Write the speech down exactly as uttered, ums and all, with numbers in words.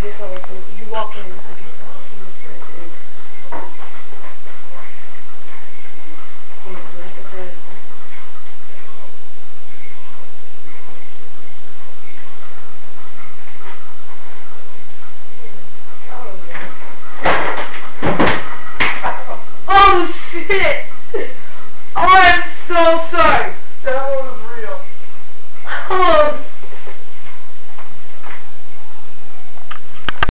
just saw it. You walk in, I just saw it. My friend is. Yeah, do I have to cut it off? Oh shit! Oh, I'm so sorry.